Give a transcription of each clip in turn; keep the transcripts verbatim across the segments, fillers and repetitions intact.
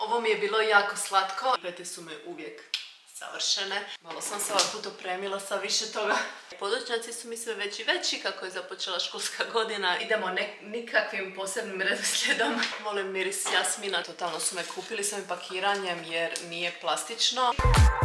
Ovo mi je bilo jako slatko. Pete su me uvijek savršene. Malo sam se ovaj put opremila sa više toga. Podočnjaci su mi sve veći i veći kako je započela školska godina. Idemo ne, nikakvim posebnim redoslijedom. Volim miris jasmina. Totalno su me kupili s ovim pakiranjem jer nije plastično.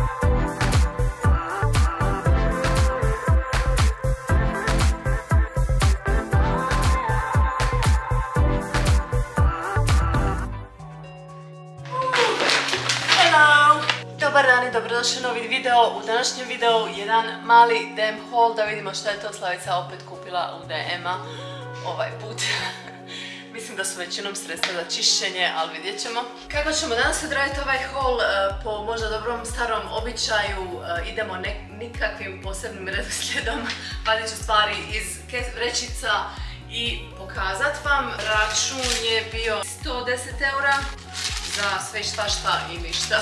Dobar dan i dobrodošli u novi video. U današnjem videu jedan mali D M haul da vidimo što je to Slavica opet kupila u D M-a ovaj put. Mislim da su većinom sredstva za čišćenje, ali vidjet ćemo. Kako ćemo danas odraditi ovaj haul? Po možda dobrom starom običaju idemo ne, nikakvim posebnim redoslijedom. Vadit ću stvari iz vrećica i pokazat vam. Račun je bio sto deset eura za sve štašta i ništa.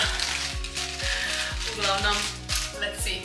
Uglavnom, let's see.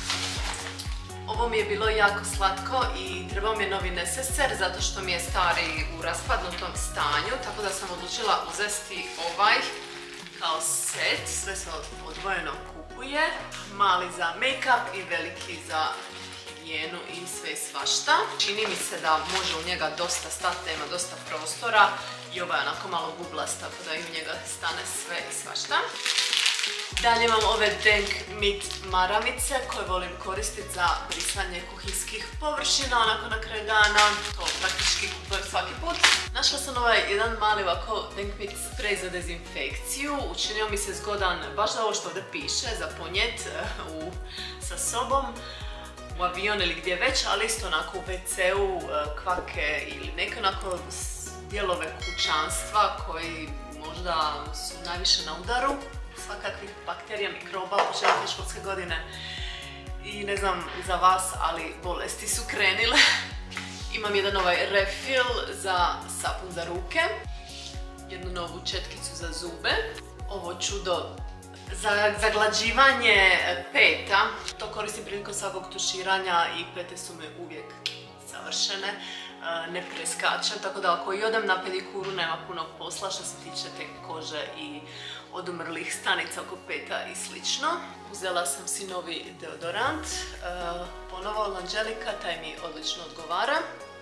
Ovo mi je bilo jako slatko i trebao mi je novi neseser zato što mi je stari u raspadnutom stanju, tako da sam odlučila uzeti ovaj kao set. Sve se odvojeno kupuje. Mali za make-up i veliki za higijenu i sve i svašta. Čini mi se da može u njega dosta stati, ima dosta prostora i ovaj je onako malo bublast, tako da i u njega stane sve i svašta. Dalje imam ove Denk Mit maramice koje volim koristiti za brisanje kuhinskih površina, onako na kraju dana, to praktički kupujem svaki put. Našla sam ovaj jedan mali ovako Denk Mit sprej za dezinfekciju, učinio mi se zgodan baš za ovo što ovdje piše, za ponijet u, sa sobom u avion ili gdje već, ali isto onako u ve ce-u, kvake ili neke onako dijelove kućanstva koji možda su najviše na udaru svakakvih bakterija, mikroba u početku školske godine i ne znam za vas, ali bolesti su krenile. Imam jedan ovaj refill za sapun za ruke, jednu novu četkicu za zube, ovo čudo za zaglađivanje peta, to koristim prilikom svakog tuširanja i pete su me uvijek savršene. Ne preskačem, tako da ako i odem na pedikuru nema puno posla što se tiče te kože i odumrlih stanica oko peta i slično. Uzela sam si novi deodorant, ponovo od Angelika, taj mi odlično odgovara.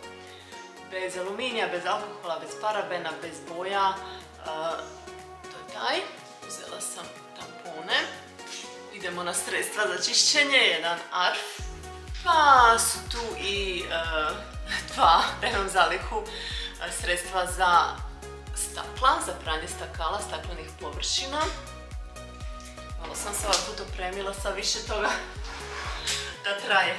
Bez aluminija, bez alkohola, bez parabena, bez boja, to je taj. Uzela sam tampone. Idemo na sredstva za čišćenje, jedan Arf. Pa su tu i dva, da imam zalihu, sredstva za stakla, za pranje stakala, staklenih površina. Malo sam se ovaj put opremila sa više toga da traje.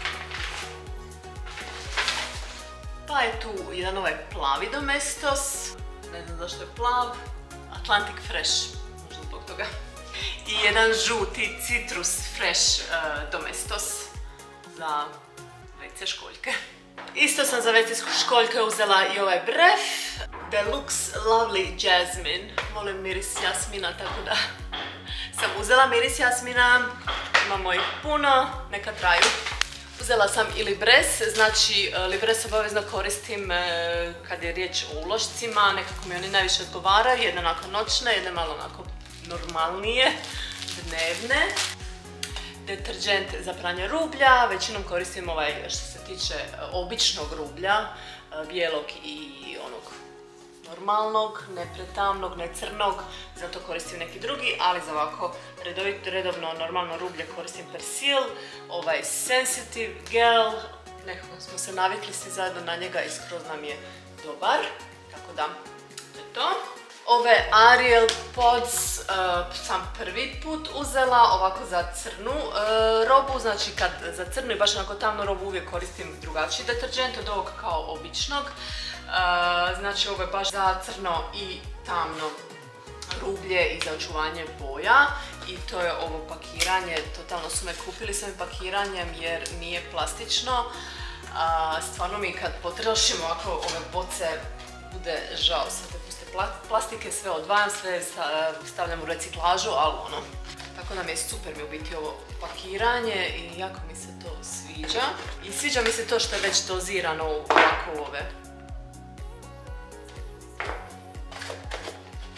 Pa je tu jedan ovaj plavi Domestos, ne znam zašto je plav, Atlantic Fresh, možda zbog toga. I jedan žuti Citrus Fresh Domestos za ve ce školjke. Isto sam za ve ce školjke uzela i ovaj bref Deluxe Lovely Jasmine. Volim miris jasmina, tako da sam uzela miris jasmina. Imamo ih puno, neka traju. Uzela sam i Libres, znači Libres obavezno koristim kad je riječ o ulošcima, nekako mi oni najviše odgovaraju, jedne onako noćne, jedne malo onako normalnije, dnevne. Deterđent za pranje rublja, većinom koristim ovaj što se tiče običnog rublja, bijelog i onog normalnog, ne pretamnog, ne crnog, zato koristim neki drugi, ali za ovako redovno normalno rublje koristim Persil, ovaj Sensitive Gel, nekako smo se navikli svi zajedno na njega i skroz nam je dobar, tako da to je to. Ove Ariel Pods uh, sam prvi put uzela ovako za crnu uh, robu, znači kad za crnu i baš onako tamnu robu uvijek koristim drugačiji deterđent od ovog kao običnog. Uh, znači ovo je baš za crno i tamno rublje i za očuvanje boja i to je ovo pakiranje, totalno su me kupili s ovim pakiranjem jer nije plastično. Uh, stvarno mi kad potrošim ovako ove boce bude žao sad te puste plastike, sve odvajam, sve stavljam u reciklažu, ali ono, tako da mi je super mi u biti ovo pakiranje i jako mi se to sviđa. I sviđa mi se to što je već dozirano ovako u ove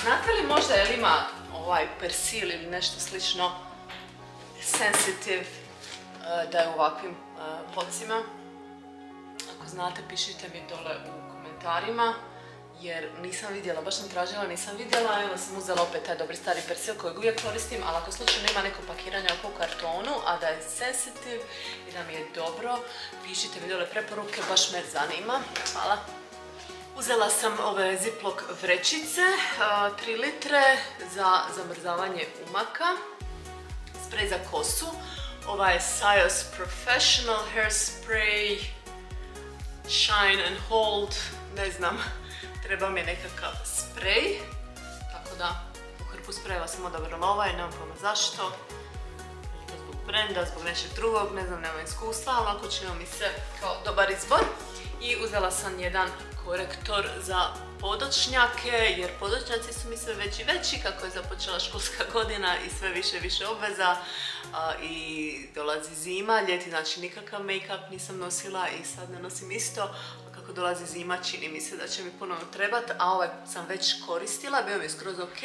Znate li možda je li ima ovaj persil ili nešto slično sensitive da je u ovakvim bocima? Ako znate, pišite mi dole u komentarima, jer nisam vidjela, baš sam tražila, nisam vidjela, evo sam uzela opet taj dobri stari persil kojeg uvijek koristim, ali ako slučajno ima neko pakiranje oko u kartonu, a da je sensitive i da mi je dobro, pišite mi dole preporuke, baš me zanima. Hvala. Uzela sam ove Ziploc vrećice, tri litre za zamrzavanje umaka, sprej za kosu, ova je Syoss Professional Hairspray Shine and Hold, ne znam, treba mi je nekakav sprej, tako da u hrpu sprejeva sam odabrala ovaj, nemam pojma zašto, zbog brenda, zbog nečeg drugog, ne znam, nemam iskustva, ali ako činilo mi se kao dobar izbor. I uzela sam jedan korektor za podočnjake, jer podočnjaci su mi sve veći i veći kako je započela školska godina i sve više i više obveza i dolazi zima, ljeti znači nikakav make-up nisam nosila i sad ne nosim isto. Kako dolazi zima čini mi se da će mi ponovno trebati, a ovaj sam već koristila, bio mi je skroz ok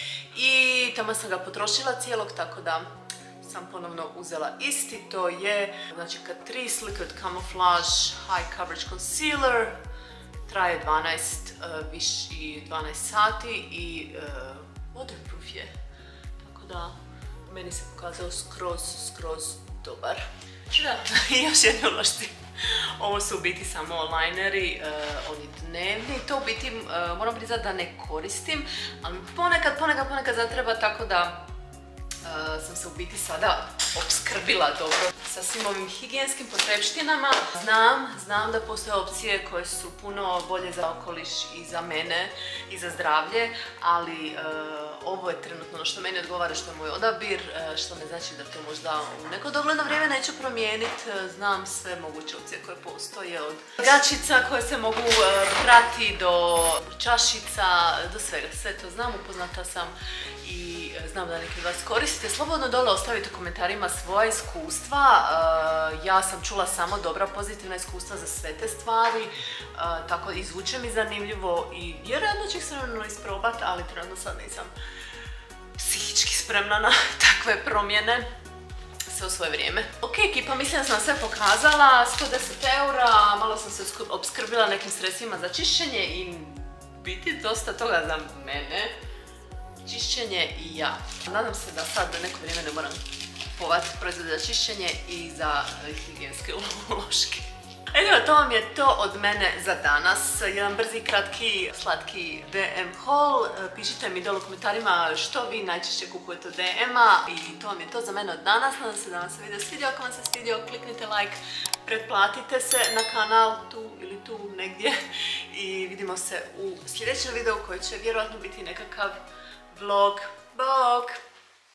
i tamo sam ga potrošila cijelog, tako da sam ponovno uzela isti. To je znači Catrice Liquid Camouflage High Coverage Concealer, traje dvanaest, uh, viši dvanaest sati i uh, waterproof je, tako da meni se pokazao skroz, skroz dobar. Da, i još jedno ulošti. Ovo su u biti samo lineri, uh, oni dnevni, to u biti uh, moram priznati da ne koristim, ali ponekad, ponekad, ponekad zatreba, tako da Uh, sam se u biti sada opskrbila dobro sa svim ovim higijenskim potrepštinama. Znam, znam da postoje opcije koje su puno bolje za okoliš i za mene i za zdravlje, ali uh, ovo je trenutno ono što meni odgovara, što je moj odabir, uh, što ne znači da to možda u neko dogledno vrijeme neću promijeniti. Uh, znam sve moguće opcije koje postoje, od gačica koje se mogu uh, prati do čašica, do svega, sve to znam, upoznata sam i znam da neki od vas koristite. Slobodno dole ostavite u komentarima svoja iskustva. Uh, ja sam čula samo dobra pozitivna iskustva za sve te stvari, uh, tako izvuče mi zanimljivo i vjerojatno ću ih se isprobati, ali trenutno sad nisam psihički spremna na takve promjene. Sve u svoje vrijeme. Ok, ekipa, mislim da sam sve pokazala. sto deset eura, malo sam se opskrbila nekim sredstvima za čišćenje i biti dosta toga za mene. Čišćenje i ja. Nadam se da sad neko vrijeme ne moram kupovati proizvode za čišćenje i za higijenske uloške. Evo, to vam je to od mene za danas. Jedan brzi, kratki, slatki D M haul. Pišite mi dole u komentarima što vi najčešće kupujete od D M-a i to vam je to za mene od danas. Nadam se da vam se video svidio. Ako vam se svidio, kliknite like, pretplatite se na kanal tu ili tu negdje i vidimo se u sljedećem videu koji će vjerojatno biti nekakav vlog. Bog!